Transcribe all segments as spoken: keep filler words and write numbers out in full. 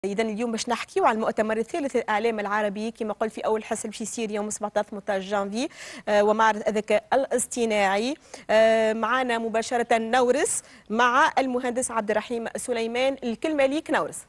إذا اليوم باش نحكيو على المؤتمر الثالث الإعلام العربي كما قلت في أول حصة باش يصير يوم سبعطاش ثمنطاش جانفي آه ومعرض الذكاء الاصطناعي. آه معنا مباشرة نورس مع المهندس عبد الرحيم سليمان. الكلمة ليك نورس.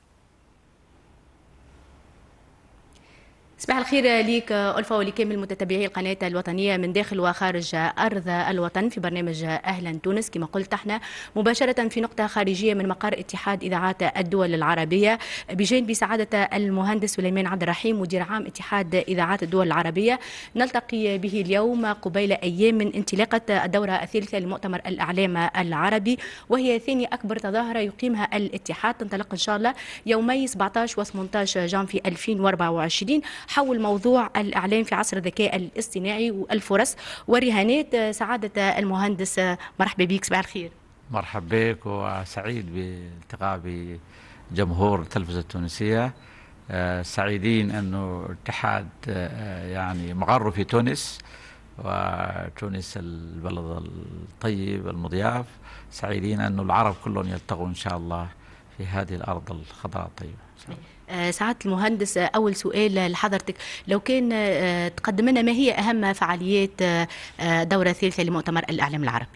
صباح الخير ليك ألفا ولكامل متتبعي القناة الوطنية من داخل وخارج أرض الوطن في برنامج أهلا تونس. كما قلت احنا مباشرة في نقطة خارجية من مقر اتحاد إذاعات الدول العربية بجانب سعادة المهندس سليمان عبد الرحيم مدير عام اتحاد إذاعات الدول العربية. نلتقي به اليوم قبيل أيام من انطلاقة الدورة الثالثة لمؤتمر الإعلام العربي، وهي ثاني أكبر تظاهرة يقيمها الاتحاد، تنطلق إن شاء الله يومي سبعطاش و ثمنطاش جانفي ألفين وأربعة وعشرين حول موضوع الإعلام في عصر الذكاء الاصطناعي والفرص والرهانات. سعادة المهندس مرحبا بك، صباح الخير. مرحبا بك وسعيد بالتقاء بجمهور التلفزة التونسية. سعيدين أنه الاتحاد يعني مقره في تونس، وتونس البلد الطيب المضياف. سعيدين أنه العرب كلهم يلتقوا إن شاء الله في هذه الأرض الخضراء الطيبة إن شاء الله. سعادة المهندس، أول سؤال لحضرتك، لو كان تقدم لنا ما هي أهم فعاليات دورة ثالثة لمؤتمر الإعلام العربي؟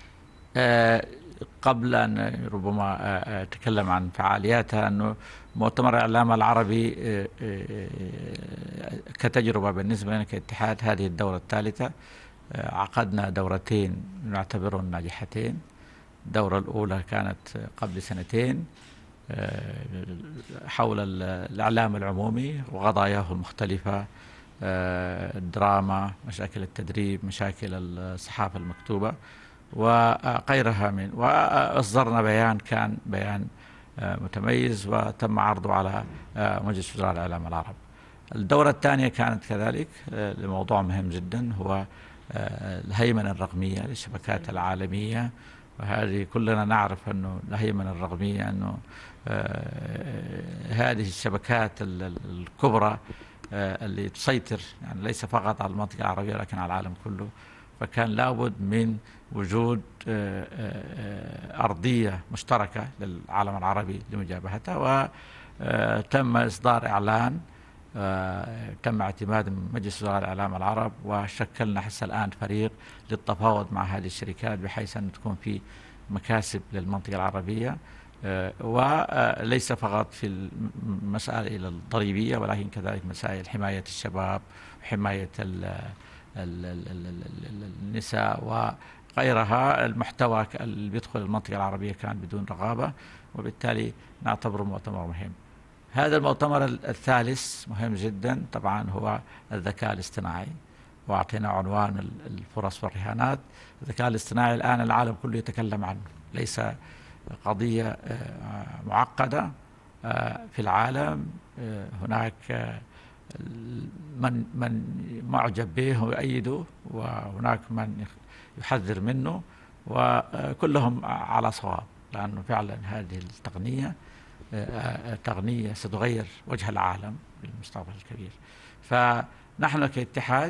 قبل أن ربما أتكلم عن فعالياتها، أنه مؤتمر الإعلام العربي كتجربة بالنسبة لنا كاتحاد هذه الدورة الثالثة. عقدنا دورتين نعتبرهم ناجحتين. الدورة الأولى كانت قبل سنتين حول الإعلام العمومي وقضاياه المختلفة، الدراما، مشاكل التدريب، مشاكل الصحافة المكتوبة وغيرها من، وأصدرنا بيان كان بيان متميز وتم عرضه على مجلس وزراء الإعلام العربي. الدورة الثانية كانت كذلك لموضوع مهم جدا، هو الهيمنة الرقمية للشبكات العالمية. وهذه كلنا نعرف أنه الهيمنة الرقمية أنه هذه الشبكات الكبرى اللي تسيطر يعني ليس فقط على المنطقة العربية لكن على العالم كله، فكان لابد من وجود أرضية مشتركة للعالم العربي لمجابهتها. وتم إصدار إعلان تم اعتماد مجلس وزراء الإعلام العرب، وشكلنا حتى الآن فريق للتفاوض مع هذه الشركات بحيث أن تكون في مكاسب للمنطقة العربية، وليس فقط في المسائل الضريبية ولكن كذلك مسائل حماية الشباب وحماية النساء وغيرها. المحتوى اللي بيدخل المنطقة العربية كان بدون رقابة، وبالتالي نعتبره مؤتمر مهم. هذا المؤتمر الثالث مهم جدا طبعا، هو الذكاء الاصطناعي، واعطينا عنوان الفرص والرهانات. الذكاء الاصطناعي الآن العالم كله يتكلم عنه، ليس قضية معقدة في العالم. هناك من من معجب به ويؤيده، وهناك من يحذر منه، وكلهم على صواب، لأنه فعلا هذه التقنية تقنية ستغير وجه العالم بالمستقبل الكبير. فنحن كاتحاد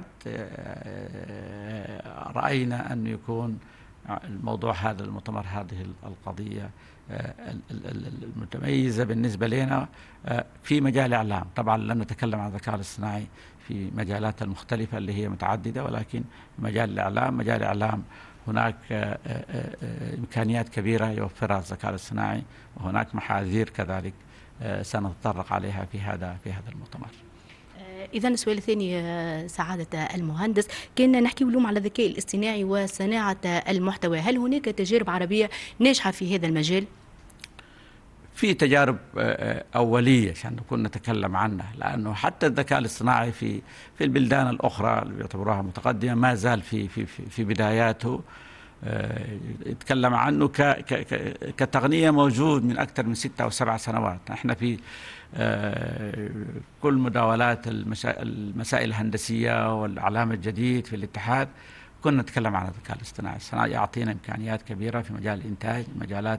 رأينا أن يكون الموضوع هذا المؤتمر، هذه القضية المتميزة بالنسبة لنا في مجال الإعلام. طبعا لم نتكلم عن الذكاء الاصطناعي في مجالات المختلفة اللي هي متعددة، ولكن مجال الإعلام مجال الإعلام هناك إمكانيات كبيرة يوفرها الذكاء الاصطناعي، وهناك محاذير كذلك سنتطرق عليها في هذا في هذا المؤتمر. إذا السؤال الثاني سعادة المهندس، كنا نحكي اليوم على الذكاء الاصطناعي وصناعة المحتوى، هل هناك تجارب عربية ناجحة في هذا المجال؟ في تجارب أولية عشان نكون نتكلم عنها، لأنه حتى الذكاء الاصطناعي في في البلدان الأخرى اللي يعتبروها متقدمة ما زال في في في بداياته. يتكلم عنه ك ك كتقنية موجود من أكثر من ستة أو سبع سنوات. احنا في كل مداولات المسائل الهندسية والإعلام الجديد في الاتحاد كنا نتكلم عن الذكاء الاصطناعي. الصناعي يعطينا إمكانيات كبيرة في مجال الإنتاج، مجالات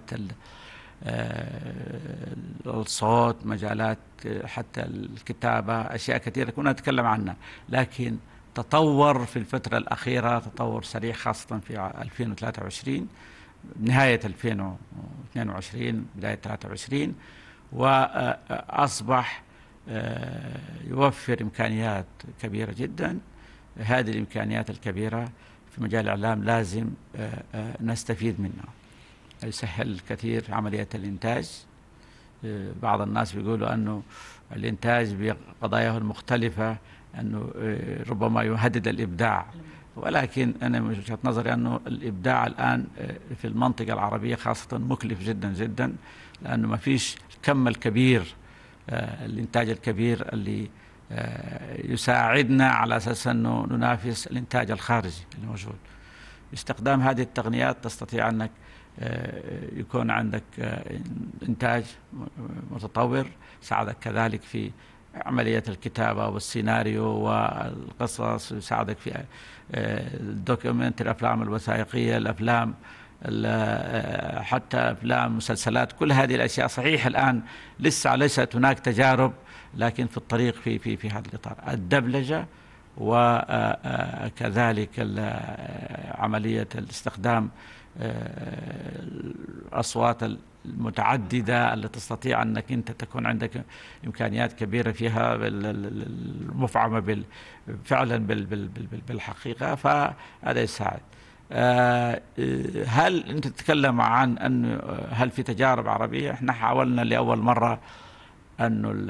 الصوت، مجالات حتى الكتابة، أشياء كثيرة كنا نتكلم عنها. لكن تطور في الفترة الأخيرة تطور سريع، خاصة في ألفين وثلاثة وعشرين، نهاية ألفين واثنين وعشرين بداية ثلاثة وعشرين، وأصبح يوفر إمكانيات كبيرة جدا. هذه الإمكانيات الكبيرة في مجال الإعلام لازم نستفيد منها. يسهل الكثير في عملية الإنتاج. بعض الناس بيقولوا أنه الإنتاج بقضاياه المختلفة أنه ربما يهدد الإبداع، ولكن أنا من وجهة نظري أنه الإبداع الآن في المنطقة العربية خاصة مكلف جدا جدا، لأنه ما فيش الكم الكبير، الإنتاج الكبير اللي يساعدنا على أساس أنه ننافس الإنتاج الخارجي الموجود. باستخدام هذه التقنيات تستطيع أنك يكون عندك إنتاج متطور، يساعدك كذلك في عملية الكتابة والسيناريو والقصص، يساعدك في الدوكيومنت، الأفلام الوثائقية، الأفلام حتى أفلام مسلسلات. كل هذه الأشياء صحيح الآن لسه ليست هناك تجارب، لكن في الطريق في في في هذا الإطار. الدبلجة وكذلك عملية الاستخدام الأصوات المتعددة اللي تستطيع أنك أنت تكون عندك إمكانيات كبيرة فيها المفعمة فعلا بالحقيقة، فهذا يساعد. هل أنت تتكلم عن أن هل في تجارب عربية؟ احنا حاولنا لأول مرة أن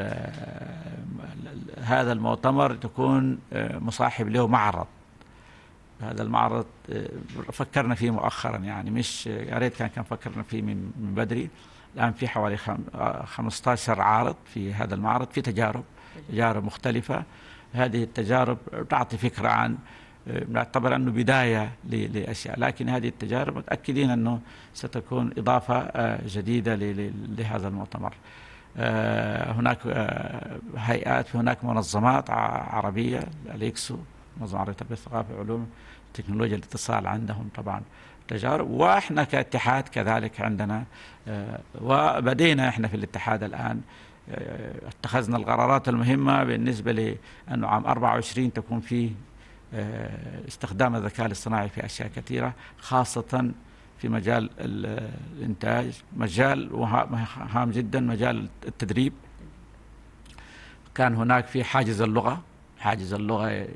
هذا المؤتمر تكون مصاحب له معرض. هذا المعرض فكرنا فيه مؤخرا، يعني مش يا ريت كان كان فكرنا فيه من من بدري. الآن في حوالي خمسة عشر عارض في هذا المعرض، في تجارب تجارب مختلفة. هذه التجارب تعطي فكرة عن، نعتبر أنه بداية لأشياء، لكن هذه التجارب متأكدين أنه ستكون إضافة جديدة لهذا المؤتمر. هناك هيئات، هناك منظمات عربية، الإكسو، منظمة عربية التربية والثقافة وعلوم تكنولوجيا الاتصال، عندهم طبعا تجارب، واحنا كاتحاد كذلك عندنا. وبدينا احنا في الاتحاد الآن اتخذنا القرارات المهمة بالنسبة لأنه عام أربعة وعشرين تكون فيه استخدام الذكاء الاصطناعي في أشياء كثيرة، خاصة في مجال الإنتاج، مجال هام جدا مجال التدريب. كان هناك في حاجز اللغة، حاجز اللغة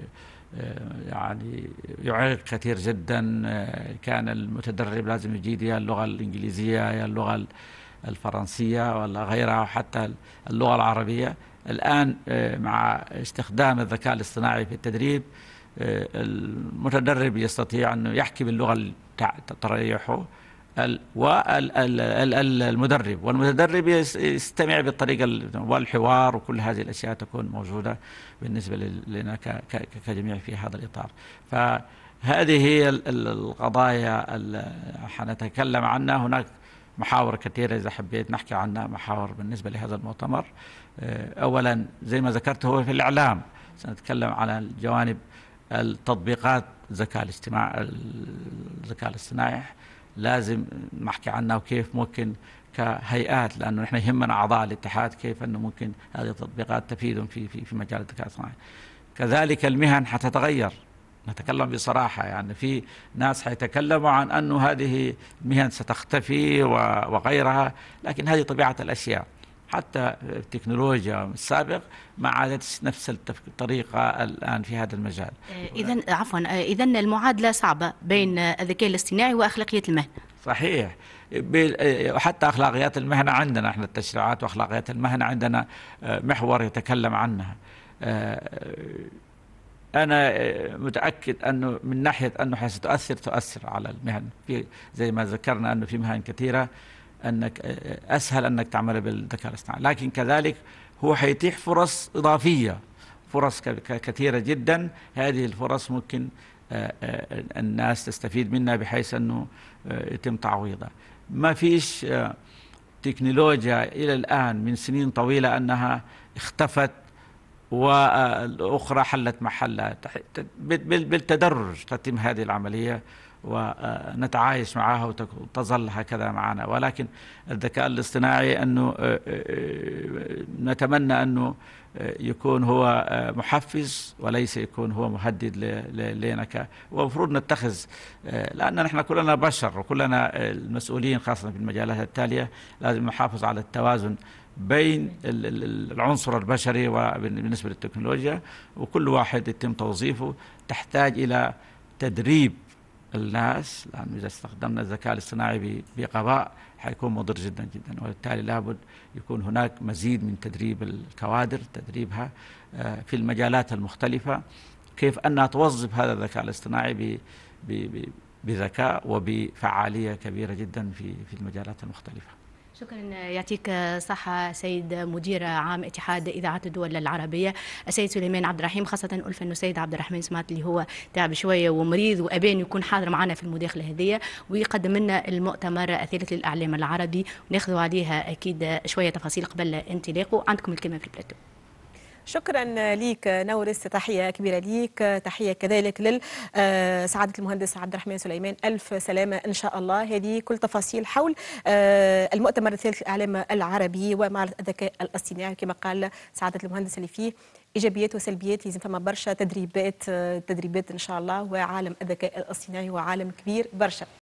يعني يعيق كثير جدا. كان المتدرب لازم يجيد يا اللغة الإنجليزية يا اللغة الفرنسية ولا غيرها، حتى اللغة العربية. الآن مع استخدام الذكاء الاصطناعي في التدريب، المتدرب يستطيع أنه يحكي باللغة اللي تريحه، والمدرب والمتدرب يستمع بالطريقة، والحوار وكل هذه الأشياء تكون موجودة بالنسبة لنا كجميع في هذا الإطار. فهذه هي القضايا اللي حنتكلم عنها. هناك محاور كثيرة إذا حبيت نحكي عنها، محاور بالنسبة لهذا المؤتمر. أولا زي ما ذكرت هو في الإعلام، سنتكلم على الجوانب التطبيقات الذكاء الاصطناعي الذكاء الاصطناعي لازم نحكي عنها، وكيف ممكن كهيئات، لأنه نحن يهمنا أعضاء الاتحاد كيف أنه ممكن هذه التطبيقات تفيدهم في في في مجال الذكاء الاصطناعي. كذلك المهن حتتغير، نتكلم بصراحة، يعني في ناس حيتكلموا عن أنه هذه المهن ستختفي وغيرها، لكن هذه طبيعة الأشياء. حتى التكنولوجيا السابق ما عادت نفس الطريقة الآن في هذا المجال. إذن عفوا، إذن المعادلة صعبة بين الذكاء الاصطناعي وأخلاقية المهنة. صحيح، وحتى أخلاقيات المهنة عندنا احنا التشريعات وأخلاقيات المهنة عندنا محور يتكلم عنها. أنا متأكد أنه من ناحية أنه حستؤثر تؤثر على المهن، في زي ما ذكرنا أنه في مهن كثيرة أنك أسهل أنك تعمل بالذكاء الاصطناعي، لكن كذلك هو حيتيح فرص إضافية، فرص كثيرة جدا. هذه الفرص ممكن الناس تستفيد منها بحيث أنه يتم تعويضها. ما فيش تكنولوجيا إلى الآن من سنين طويلة أنها اختفت والأخرى حلت محلها. بالتدرج تتم هذه العملية ونتعايش معها وتظل هكذا معنا. ولكن الذكاء الاصطناعي أنه نتمنى أنه يكون هو محفز وليس يكون هو مهدد لنا. ومفروض نتخذ، لأن نحن كلنا بشر وكلنا المسؤولين خاصة في المجالات التالية لازم نحافظ على التوازن بين العنصر البشري وبالنسبة للتكنولوجيا، وكل واحد يتم توظيفه. تحتاج إلى تدريب الناس، لأنه إذا استخدمنا الذكاء الاصطناعي بغباء حيكون مضر جدا جدا، وبالتالي لابد يكون هناك مزيد من تدريب الكوادر، تدريبها في المجالات المختلفة، كيف أنها توظف هذا الذكاء الاصطناعي بذكاء وبفعالية كبيرة جدا في في المجالات المختلفة. شكرا، يعطيك صحة سيد مدير عام اتحاد إذاعة الدول العربية السيد سليمان عبد الرحيم. خاصة ألف أنه السيد عبد الرحمن سمعت اللي هو تعب شوية ومريض وأبان يكون حاضر معنا في المداخلة هذه ويقدم لنا المؤتمر الثالث للإعلام العربي، وناخذ عليها أكيد شوية تفاصيل قبل انطلاقه. عندكم الكلمة في البلاتو. شكرا ليك نورس، تحية كبيرة ليك، تحية كذلك لسعادة المهندس عبد الرحمن سليمان، ألف سلامة إن شاء الله. هذه كل تفاصيل حول المؤتمر الثالث للإعلام العربي ومعرض الذكاء الاصطناعي. كما قال سعادة المهندس اللي فيه إيجابيات وسلبيات، لازم فما برشا تدريبات تدريبات إن شاء الله. وعالم الذكاء الاصطناعي هو عالم كبير برشا.